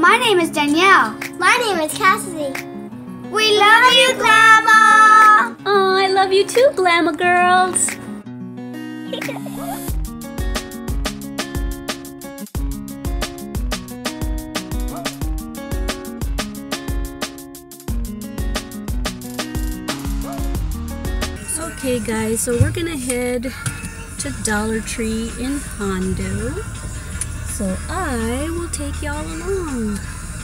My name is Danielle. My name is Cassidy. We love you, Glamour! Oh, I love you too, Glamour girls. Okay guys, so we're gonna head to Dollar Tree in Hondo. So I will take y'all along.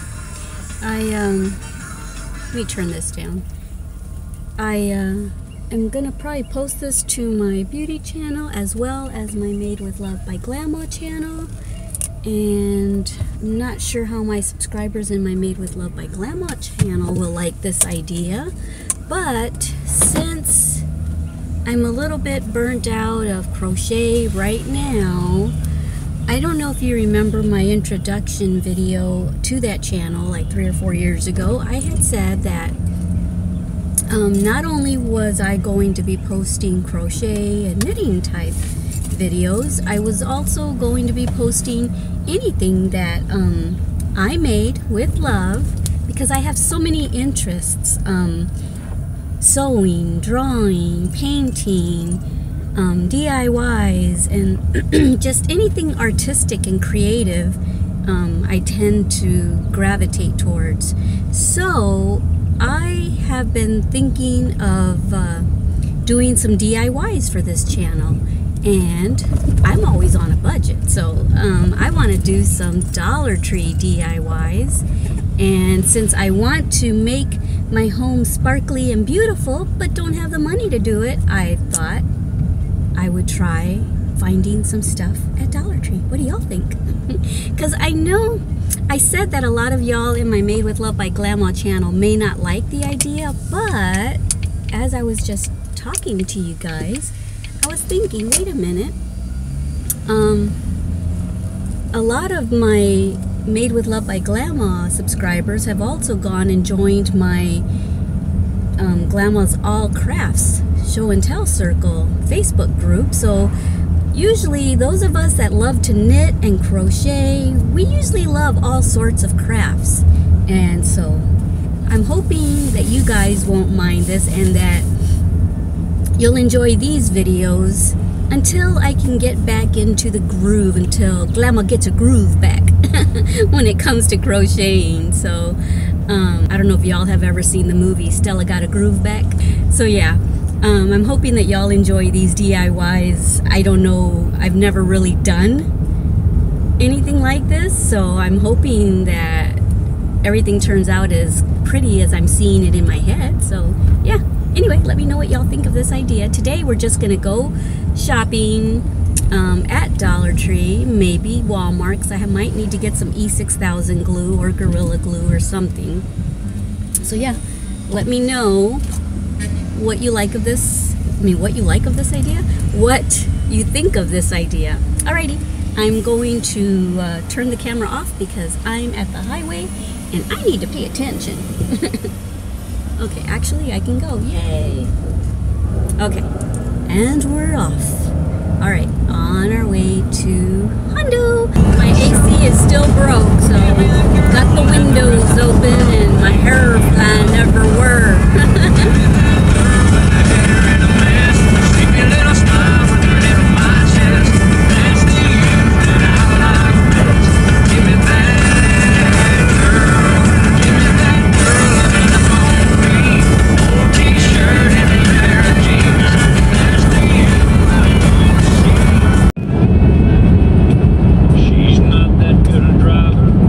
Let me turn this down. I am gonna probably post this to my beauty channel as well as my Made with Love by Glamour channel. And I'm not sure how my subscribers in my Made with Love by Glamour channel will like this idea. But since I'm a little bit burnt out of crochet right now, I don't know if you remember my introduction video to that channel like 3 or 4 years ago. I had said that not only was I going to be posting crochet and knitting type videos, I was also going to be posting anything that I made with love, because I have so many interests. Sewing, drawing, painting, DIYs, and just anything artistic and creative I tend to gravitate towards. So I have been thinking of doing some DIYs for this channel, and I'm always on a budget, so I want to do some Dollar Tree DIYs. And since I want to make my home sparkly and beautiful but don't have the money to do it, I thought I would try finding some stuff at Dollar Tree. What do y'all think? Because I know I said that a lot of y'all in my Made with Love by Glamour channel may not like the idea, but as I was just talking to you guys, I was thinking, wait a minute, a lot of my Made with Love by Glamour subscribers have also gone and joined my Glamour's All Crafts Show and Tell Circle Facebook group. So usually those of us that love to knit and crochet, we usually love all sorts of crafts. And so I'm hoping that you guys won't mind this and that you'll enjoy these videos until I can get back into the groove, until Glamour gets a groove back when it comes to crocheting. So I don't know if y'all have ever seen the movie Stella Got a Groove Back. So yeah, I'm hoping that y'all enjoy these DIYs. I don't know, I've never really done anything like this, so I'm hoping that everything turns out as pretty as I'm seeing it in my head. So yeah, anyway, let me know what y'all think of this idea. Today we're just gonna go shopping at Dollar Tree, maybe Walmart, because I might need to get some E6000 glue or Gorilla Glue or something. So yeah, let me know what you like of this, what you like of this idea, what you think of this idea. Alrighty, I'm going to turn the camera off because I'm at the highway and I need to pay attention. Okay, actually I can go, yay. Okay, and we're off. All right, on our way to Hondo. My AC is still broke, so got the windows open and my hair flying everywhere. She's not that good a driver.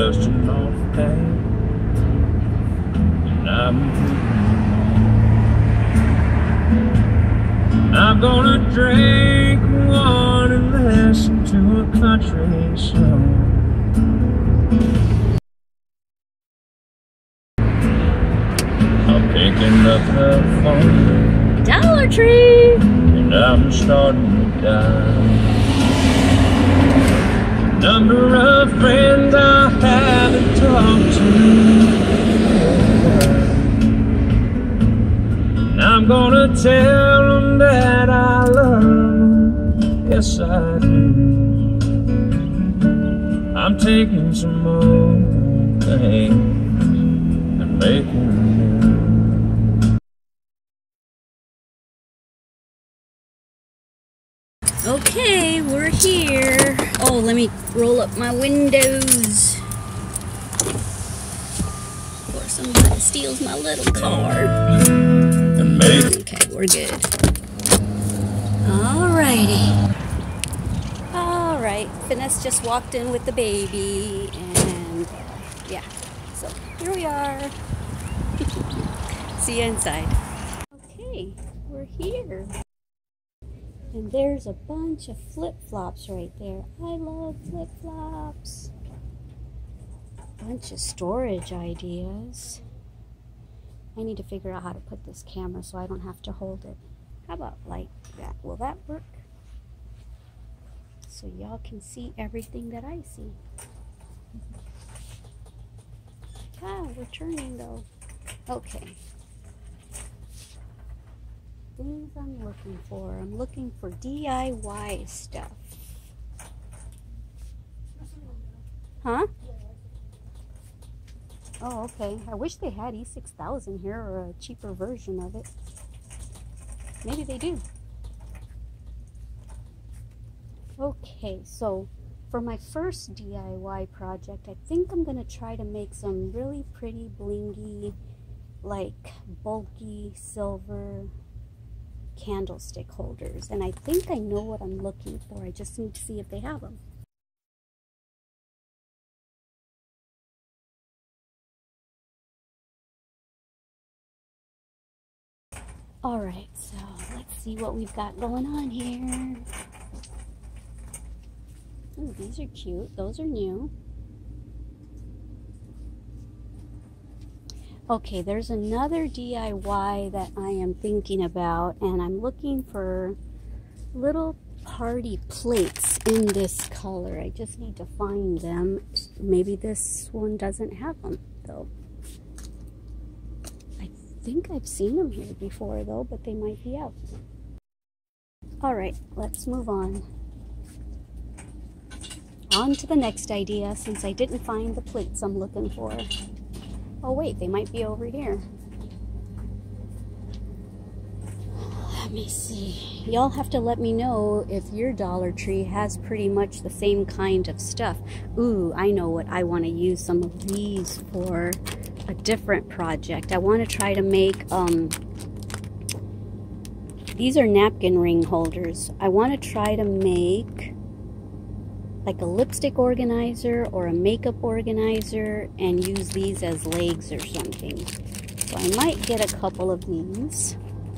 dusting off pain, and I'm gonna drink one and listen to a country song. I'm picking up the phone, Dollar Tree, and I'm starting to die. Number of friends I haven't talked to, and I'm gonna tell them that I love them. Yes, I do. I'm taking some old things and making them new. Okay, we're here. Oh, let me roll up my windows before somebody steals my little car. And make Okay, we're good. Alrighty. Alright, Finesse just walked in with the baby, and yeah, so here we are. See you inside. Okay, we're here. And there's a bunch of flip-flops right there. I love flip-flops. Bunch of storage ideas. I need to figure out how to put this camera so I don't have to hold it. How about like that? Will that work? So y'all can see everything that I see. Ah, we're turning though. Okay. Things I'm looking for. I'm looking for DIY stuff. Huh? Oh, okay. I wish they had E6000 here or a cheaper version of it. Maybe they do. Okay, so for my first DIY project, I think I'm going to try to make some really pretty blingy, like bulky silver candlestick holders, and I think I know what I'm looking for. I just need to see if they have them. Alright, so let's see what we've got going on here. Ooh, these are cute. Those are new. Okay, there's another DIY that I am thinking about, and I'm looking for little party plates in this color. I just need to find them. Maybe this one doesn't have them, though. I think I've seen them here before, though, but they might be out. Alright, let's move on. On to the next idea, since I didn't find the plates I'm looking for. Oh wait, they might be over here. Let me see. Y'all have to let me know if your Dollar Tree has pretty much the same kind of stuff. Ooh, I know what I want to use some of these for a different project. I want to try to make, these are napkin ring holders. I want to try to make like a lipstick organizer or a makeup organizer and use these as legs or something. So I might get a couple of these.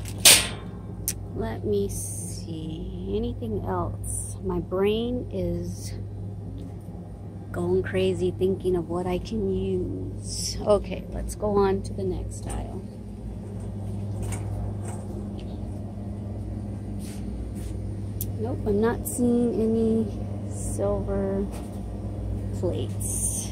Let me see. Anything else? My brain is going crazy thinking of what I can use. Okay, let's go on to the next aisle. Nope, I'm not seeing any silver plates.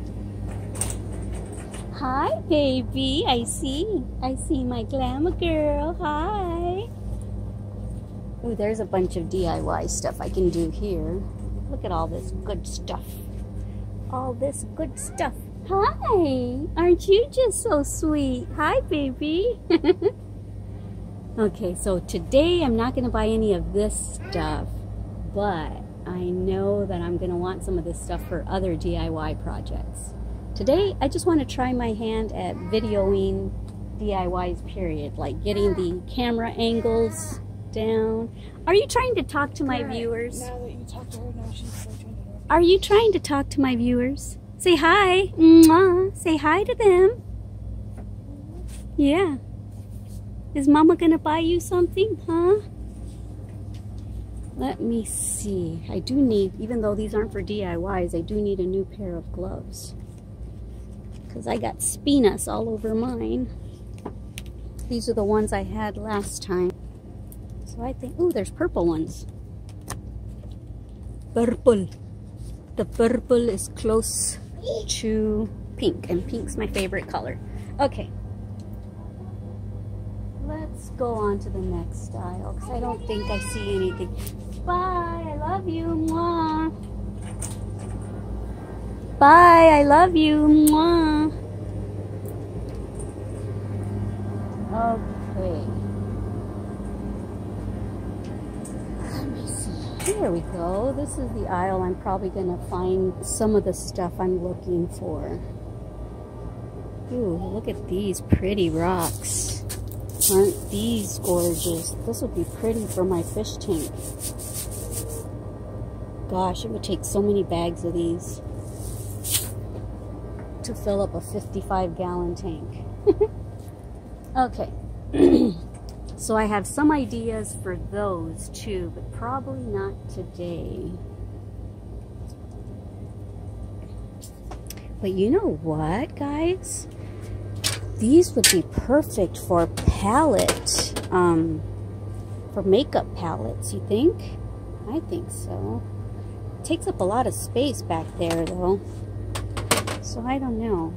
Hi, baby. I see my glamour girl. Hi. Ooh, there's a bunch of DIY stuff I can do here. Look at all this good stuff. All this good stuff. Hi. Aren't you just so sweet? Hi, baby. Okay, so today I'm not going to buy any of this stuff, but I know that I'm going to want some of this stuff for other DIY projects. Today, I just want to try my hand at videoing DIYs, period. Like getting the camera angles down. Are you trying to talk to my viewers? Now that you talk to her, now she's searching her. Are you trying to talk to my viewers? Say hi. Mwah. Say hi to them. Yeah. Is Mama gonna buy you something, huh? Let me see. I do need, even though these aren't for DIYs, I do need a new pair of gloves. Because I got spinas all over mine. These are the ones I had last time. So I think, ooh, there's purple ones. Purple. The purple is close to pink, and pink's my favorite color. Okay. Let's go on to the next aisle, because I don't think I see anything. Bye, I love you. Mwah. Bye, I love you. Mwah. Okay. Let me see. Here we go. This is the aisle I'm probably going to find some of the stuff I'm looking for. Ooh, look at these pretty rocks. Aren't these gorgeous? This would be pretty for my fish tank. Gosh, it would take so many bags of these to fill up a 55-gallon tank. Okay. So I have some ideas for those too, but probably not today. But you know what, guys? These would be perfect for palette, for makeup palettes, you think? I think so. It takes up a lot of space back there, though. So I don't know.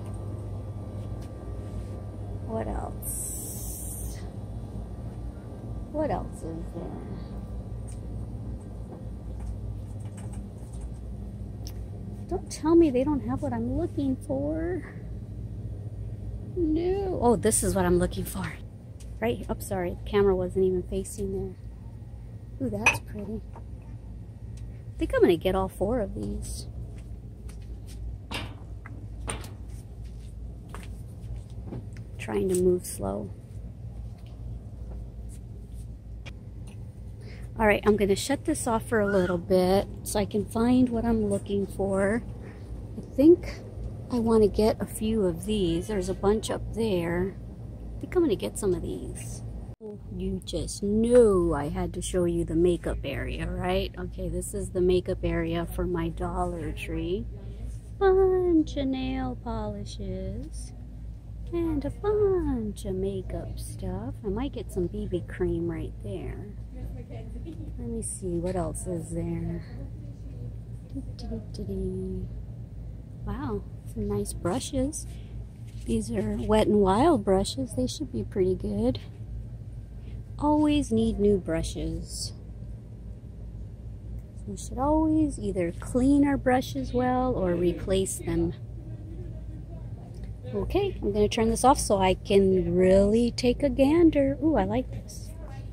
What else? What else is there? Don't tell me they don't have what I'm looking for. No. Oh, this is what I'm looking for. Right. Oh, sorry. The camera wasn't even facing there. Ooh, that's pretty. I think I'm going to get all 4 of these. Trying to move slow. All right, I'm going to shut this off for a little bit so I can find what I'm looking for. I think I want to get a few of these. There's a bunch up there. I think I'm going to get some of these. You just knew I had to show you the makeup area, right? Okay, this is the makeup area for my Dollar Tree. Bunch of nail polishes and a bunch of makeup stuff. I might get some BB cream right there. Let me see, what else is there? Wow, some nice brushes. These are Wet n Wild brushes. They should be pretty good. Always need new brushes. We should always either clean our brushes well or replace them. Okay, I'm going to turn this off so I can really take a gander. Ooh, I like this.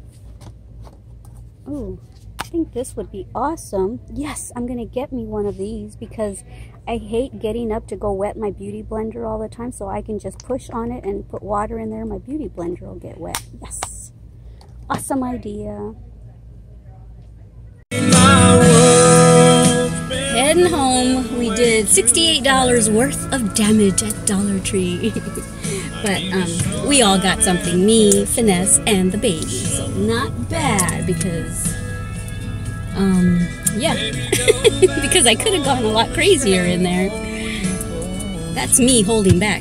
Ooh, I think this would be awesome. Yes, I'm going to get me one of these because I hate getting up to go wet my beauty blender all the time, so I can just push on it and put water in there. My beauty blender will get wet. Yes. Awesome idea. Heading home, we did $68 worth of damage at Dollar Tree. But we all got something, me, Finesse, and the baby. So not bad because, yeah, because I could have gone a lot crazier in there. That's me holding back.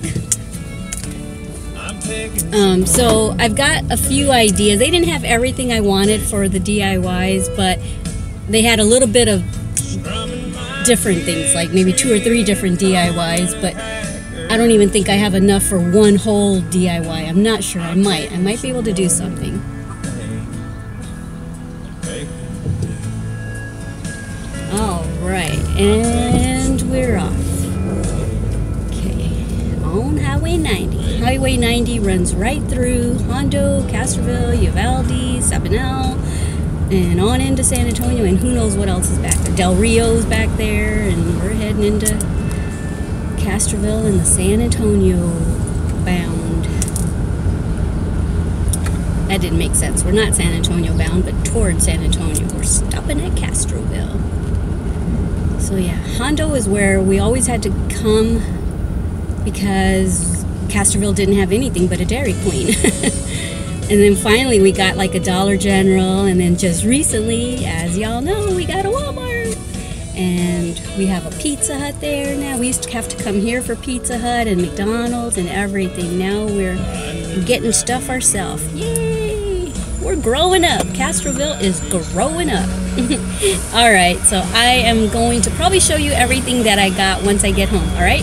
So I've got a few ideas. They didn't have everything I wanted for the DIYs, but they had a little bit of different things, like maybe 2 or 3 different DIYs, but I don't even think I have enough for one whole DIY. I'm not sure. I might be able to do something. All right, and we're off. On Highway 90. Highway 90 runs right through Hondo, Castroville, Uvalde, Sabinal, and on into San Antonio, and who knows what else is back there. Del Rio's back there, and we're heading into Castroville and the San Antonio bound. That didn't make sense. We're not San Antonio bound, but toward San Antonio. We're stopping at Castroville. So yeah, Hondo is where we always had to come because Castroville didn't have anything but a Dairy Queen. And then finally we got like a Dollar General, and then just recently, as y'all know, we got a Walmart. And we have a Pizza Hut there now. We used to have to come here for Pizza Hut and McDonald's and everything. Now we're getting stuff ourselves. Yay! We're growing up. Castroville is growing up. Alright, so I am going to probably show you everything that I got once I get home, alright?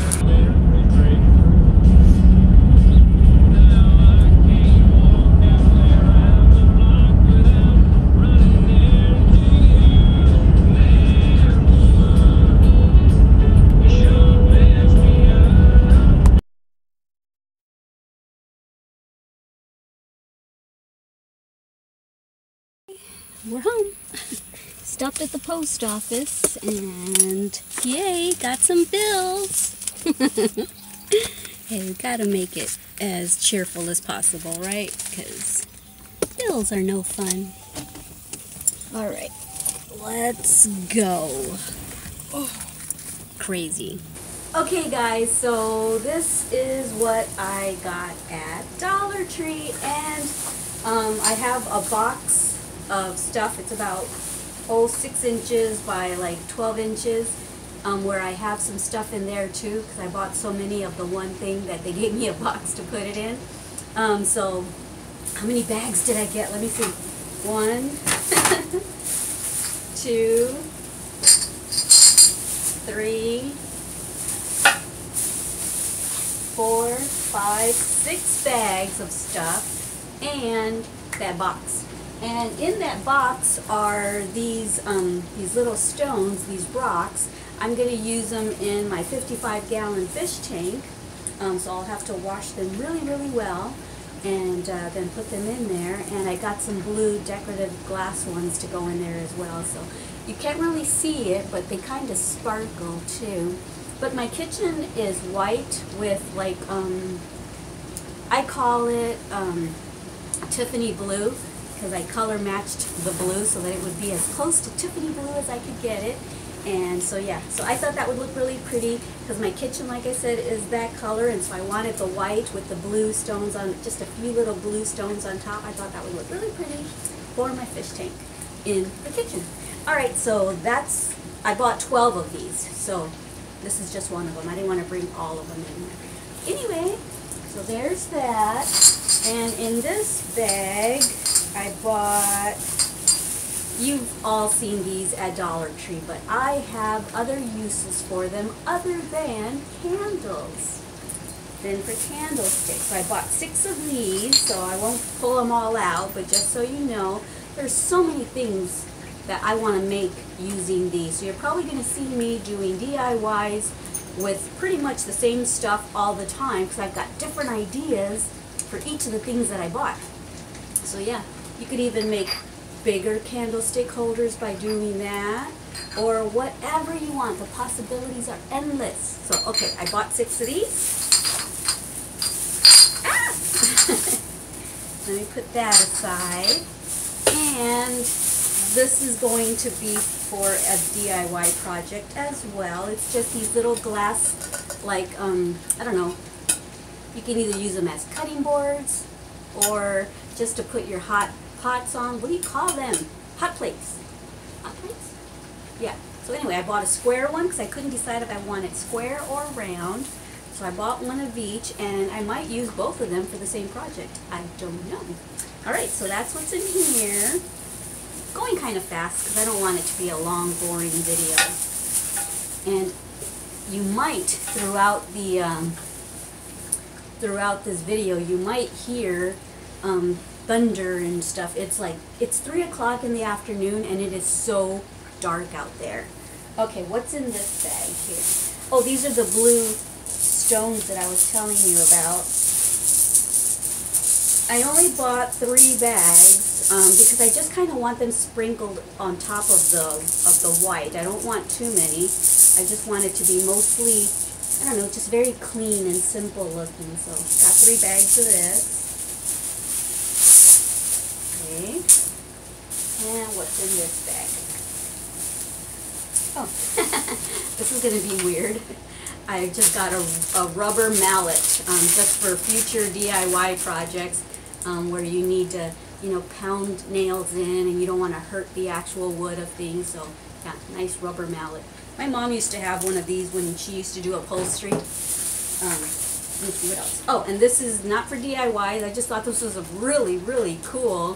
We're home. Stopped at the post office and yay, got some bills. Hey, we gotta make it as cheerful as possible, right? Because bills are no fun. Alright, let's go. Oh, crazy. Okay guys, so this is what I got at Dollar Tree, and I have a box of stuff. It's about 6 inches by like 12 inches, where I have some stuff in there too, because I bought so many of the one thing that they gave me a box to put it in. So how many bags did I get? Let me see. 1 2 3 4 5 6 bags of stuff, and that box. And in that box are these little stones, these rocks. I'm going to use them in my 55-gallon fish tank. So I'll have to wash them really, really well, and then put them in there. And I got some blue decorative glass ones to go in there as well. So you can't really see it, but they kind of sparkle too. But my kitchen is white with like, I call it Tiffany blue, because I color matched the blue so that it would be as close to Tiffany blue as I could get it. And so yeah, so I thought that would look really pretty because my kitchen, like I said, is that color, and so I wanted the white with the blue stones on, just a few little blue stones on top. I thought that would look really pretty for my fish tank in the kitchen. Alright, so that's, I bought 12 of these, so this is just one of them. I didn't want to bring all of them in there. Anyway, so there's that, and in this bag I bought, you've all seen these at Dollar Tree, but I have other uses for them other than candles. Then for candlesticks, so I bought 6 of these, so I won't pull them all out, but just so you know, there's so many things that I want to make using these. So you're probably going to see me doing DIYs with pretty much the same stuff all the time, because I've got different ideas for each of the things that I bought. So yeah. You could even make bigger candlestick holders by doing that, or whatever you want. The possibilities are endless. So, okay, I bought 6 of these. Ah! Let me put that aside. And this is going to be for a DIY project as well. It's just these little glass, like, I don't know, you can either use them as cutting boards or just to put your hot pots on. What do you call them? Hot plates. Hot plates? Yeah. So anyway, I bought a square one because I couldn't decide if I wanted square or round. So I bought one of each, and I might use both of them for the same project. I don't know. Alright, so that's what's in here. Going kind of fast because I don't want it to be a long, boring video. And you might, throughout this video, you might hear thunder and stuff. It's like, it's 3 o'clock in the afternoon and it is so dark out there. Okay, what's in this bag here? Oh, these are the blue stones that I was telling you about. I only bought 3 bags because I just kind of want them sprinkled on top of the white. I don't want too many. I just want it to be mostly, I don't know, just very clean and simple looking. So got 3 bags of this. Okay. And what's in this bag? Oh, this is going to be weird. I just got a rubber mallet just for future DIY projects where you need to, you know, pound nails in and you don't want to hurt the actual wood of things. So, yeah, nice rubber mallet. My mom used to have one of these when she used to do upholstery. Let me see what else. Oh, and this is not for DIY. I just thought this was a really, really cool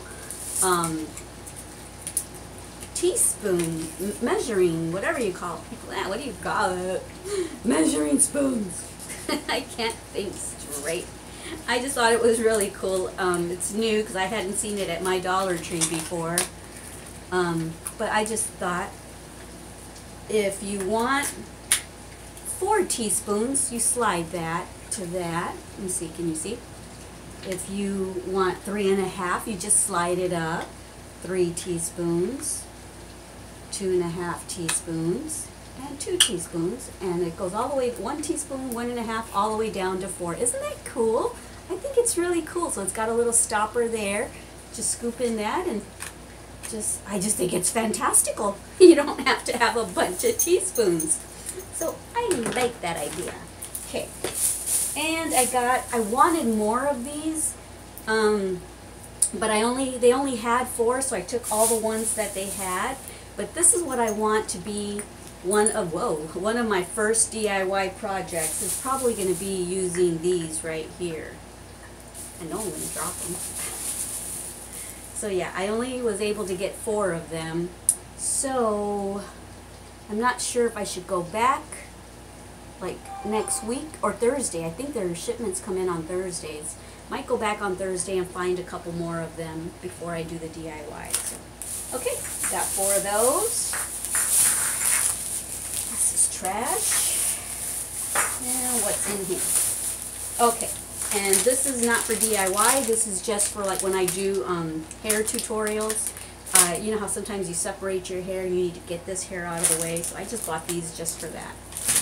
teaspoon, measuring, whatever you call it. What do you call it? Measuring spoons. I can't think straight. I just thought it was really cool. It's new because I hadn't seen it at my Dollar Tree before. But I just thought if you want 4 teaspoons, you slide that to that. Let me see, can you see? If you want 3.5, you just slide it up. 3 teaspoons, 2.5 teaspoons, and 2 teaspoons, and it goes all the way, 1 teaspoon, 1.5, all the way down to 4. Isn't that cool? I think it's really cool. So it's got a little stopper there. Just scoop in that, and I just think it's fantastical. You don't have to have a bunch of teaspoons. So I like that idea. Okay, and I wanted more of these, but they only had 4, so I took all the ones that they had. But this is what I want to be one of my first DIY projects. Is probably going to be using these right here. I know I'm going to drop them. So yeah, I only was able to get 4 of them. So I'm not sure if I should go back like next week or Thursday. I think their shipments come in on Thursdays. Might go back on Thursday and find a couple more of them before I do the DIY. So, okay, got 4 of those. This is trash. Now what's in here? Okay, and this is not for DIY. This is just for like when I do hair tutorials. You know how sometimes you separate your hair and you need to get this hair out of the way. So I just bought these just for that.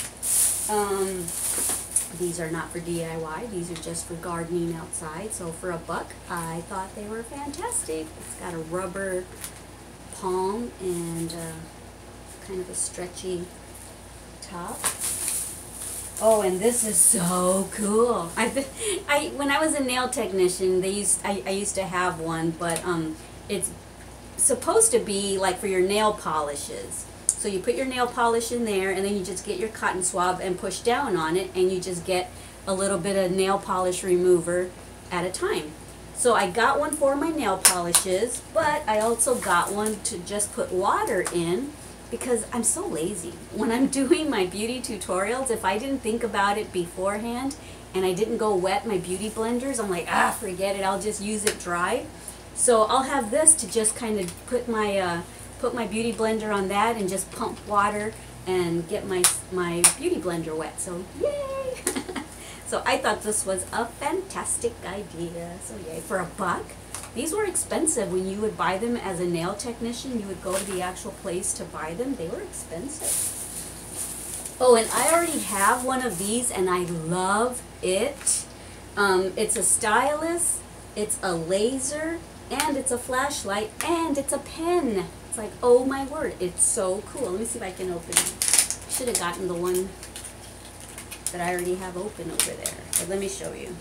These are not for DIY. These are just for gardening outside. So for $1, I thought they were fantastic. It's got a rubber palm and kind of a stretchy top. Oh, and this is so cool. When I was a nail technician, I used to have one, but it's supposed to be like for your nail polishes. So you put your nail polish in there, and then you just get your cotton swab and push down on it, and you just get a little bit of nail polish remover at a time. So I got one for my nail polishes, but I also got one to just put water in because I'm so lazy. When I'm doing my beauty tutorials, if I didn't think about it beforehand and I didn't go wet my beauty blenders, I'm like, forget it, I'll just use it dry. So I'll have this to just kind of put my beauty blender on that and just pump water and get my beauty blender wet. So yay! So I thought this was a fantastic idea. So yay, for $1. These were expensive. When you would buy them as a nail technician, you would go to the actual place to buy them. They were expensive. Oh, and I already have one of these and I love it. It's a stylus, it's a laser, and it's a flashlight, and it's a pen. It's like, oh my word, it's so cool. Let me see if I can open it. Should have gotten the one that I already have open over there. But let me show you.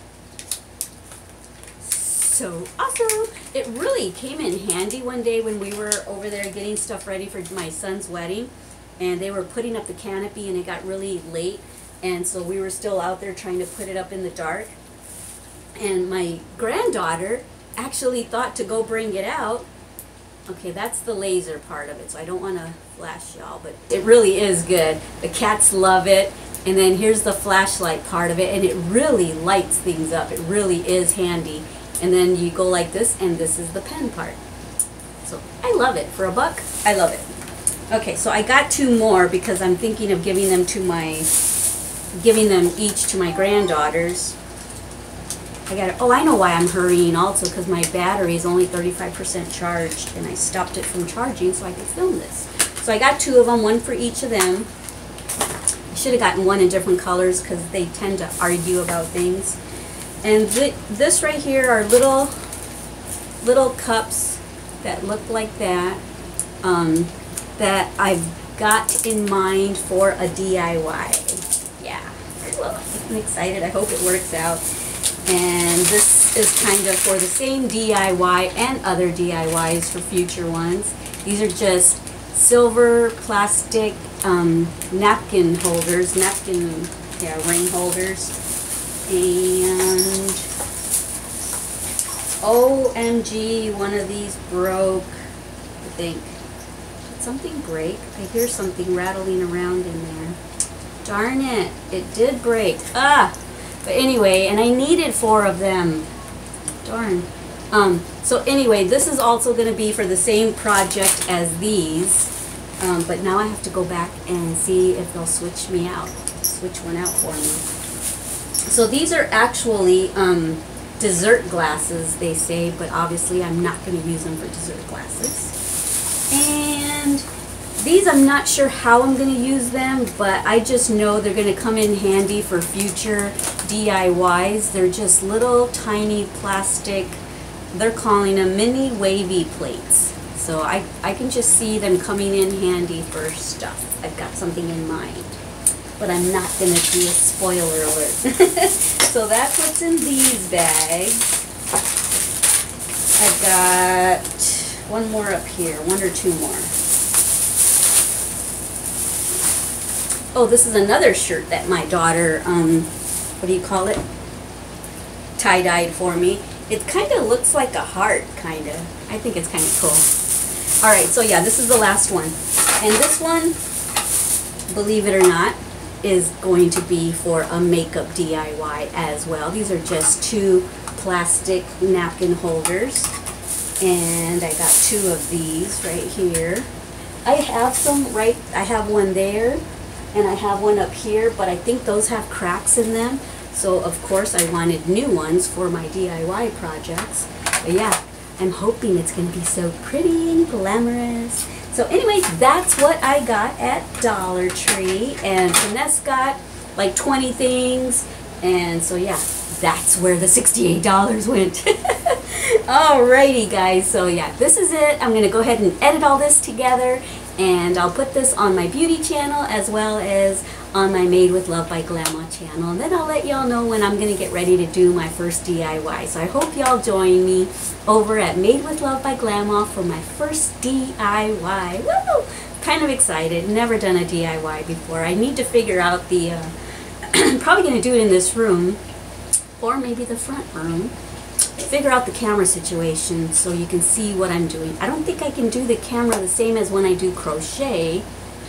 So awesome. It really came in handy one day when we were over there getting stuff ready for my son's wedding. And they were putting up the canopy and it got really late. And so we were still out there trying to put it up in the dark. And my granddaughter actually thought to go bring it out. Okay, that's the laser part of it, so I don't want to flash y'all, but it really is good. The cats love it. And then here's the flashlight part of it, and it really lights things up. It really is handy. And then you go like this, and this is the pen part. So I love it. For $1, I love it. Okay, so I got 2 more because I'm thinking of giving them each to my granddaughters. I know why I'm hurrying also, because my battery is only 35% charged and I stopped it from charging so I could film this. So I got 2 of them, one for each of them. I should have gotten one in different colors because they tend to argue about things. And this right here are little cups that look like that, that I've got in mind for a DIY. Yeah, cool. I'm excited. I hope it works out. And this is kind of for the same DIY and other DIYs for future ones. These are just silver plastic napkin holders, ring holders. And OMG, one of these broke, I think. Did something break? I hear something rattling around in there. Darn it, it did break. Ah! But anyway, and I needed 4 of them. Darn. So anyway, this is also going to be for the same project as these. But now I have to go back and see if they'll switch one out for me. So these are actually dessert glasses, they say, but obviously I'm not going to use them for dessert glasses. And these, I'm not sure how I'm going to use them, but I just know they're going to come in handy for future DIYs. They're just little tiny plastic, they're calling them mini wavy plates. So I can just see them coming in handy for stuff. I've got something in mind, but I'm not going to do a spoiler alert. So that's what's in these bags. I've got one more up here, 1 or 2 more. Oh, this is another shirt that my daughter, what do you call it? Tie-dyed for me. It kind of looks like a heart, kind of. I think it's kind of cool. Alright, so yeah, this is the last one. And this one, believe it or not, is going to be for a makeup DIY as well. These are just 2 plastic napkin holders. And I got 2 of these right here. I have I have one there. And I have one up here, but I think those have cracks in them. So of course I wanted new ones for my DIY projects. But yeah, I'm hoping it's going to be so pretty and glamorous. So anyway, that's what I got at Dollar Tree. And Vanessa got like 20 things. And so yeah, that's where the $68 went. Alrighty guys, so yeah, this is it. I'm going to go ahead and edit all this together. And I'll put this on my beauty channel as well as on my Made with Love by Glama channel. And then I'll let y'all know when I'm going to get ready to do my first DIY. So I hope y'all join me over at Made with Love by Glama for my first DIY. Woo! Kind of excited. Never done a DIY before. I need to figure out the... I'm probably going to do it in this room or maybe the front room. Figure out the camera situation so you can see what I'm doing. I don't think I can do the camera the same as when I do crochet.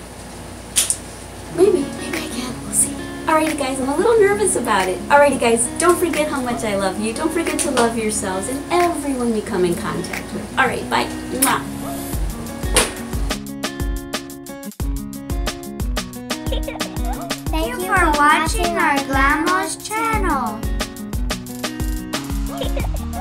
Maybe I can. We'll see. Alrighty guys, I'm a little nervous about it. Alrighty guys, don't forget how much I love you. Don't forget to love yourselves and everyone you come in contact with. Alright, bye. Mwah. Thank you for watching our Glamos channel.